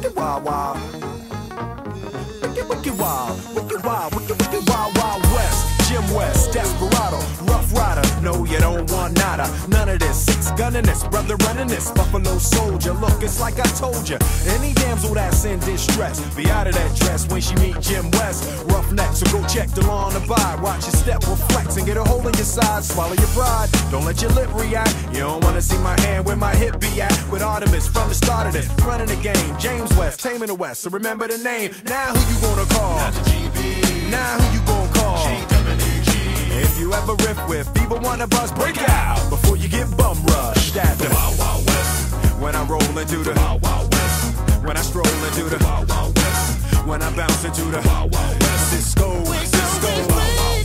wicked wild wild. Wicked wicked wild, wicked wild, wicked wild wild west. Jim West, Desperado, Rough Rider. No, you don't want nada, none of this. Six gunning this, brother running this. Buffalo Soldier, look, it's like I told you. Any damsel that's in distress, be out of that dress when she meet Jim West. Roughneck, so go check the law on the bide. Watch your step reflex and get a hole in your side. Swallow your pride, don't let your lip react. You don't wanna see my hand where my hip be at. With Artemis from the start of it, running the game. James West, taming the West, so remember the name. Now who you gonna call? Not the GB. Now who you gonna call? If you ever riff with fever, wanna bust, break out before you get bum rushed at the Wild Wild West. when I roll into the Wild Wild West. when I stroll into the Wild Wild West. when I bounce into the Wild Wild West. Cisco, Cisco.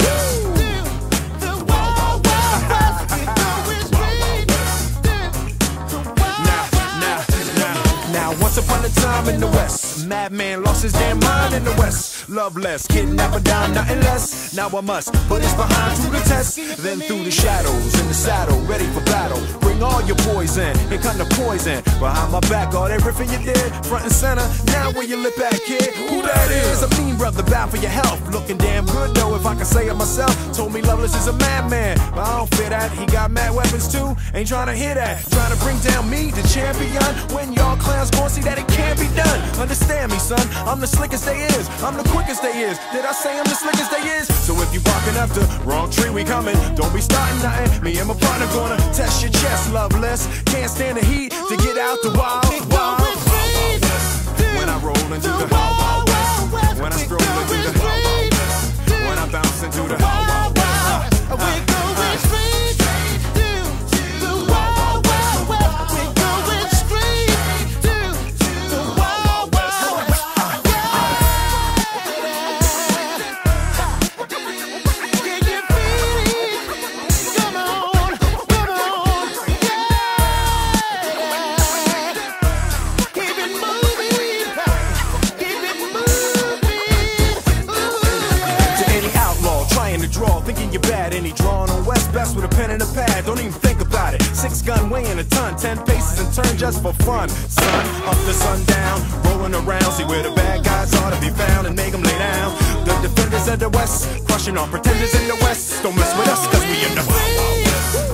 Now, once upon a time in the West, madman lost his damn mind in the West. Loveless, kidnapper down, nothing less. Now I must put his behind through the test. Then through the shadows, in the saddle, ready for battle. Bring all your poison, here come the poison. Behind my back, all that riffing you did, front and center. Now where your lip at, kid? Who that is? A mean brother, bound for your health. Looking damn good though, if I can say it myself. Told me Loveless is a madman, but I don't fear that. He got mad weapons too, ain't trying to hear that. Trying to bring down me, the champion, when y'all clowns gon' see that it can't be done. Understand me, son, I'm the slickest they is, I'm the quickest they is. Did I say I'm the slickest they is? So if you barking up the wrong tree, we coming. Don't be starting nothing, me and my partner gonna test your chest, Loveless. Can't stand the heat to get out the wild, wild, wild west. When I roll into the wild, wild west. When I stroll into the wild, wild west. When I bounce into the wild, wild west. We're going straight to the Wild Wild West. We're going straight to the Wild Wild West. Can you feel it? Come on, come on, yeah. Keep it moving, keep it moving. To any outlaw trying to draw, thinking you're bad, any drawing on West best with a pen and a pad. Don't even think about it. 6 gun weighing a ton, 10 paces and turn just for fun. Sun up to sundown, rolling around, see where the bad guys are to be found and make them lay down. The defenders of the West, crushing on pretenders in the West. Don't mess with us, cause we in the Wild Wild West.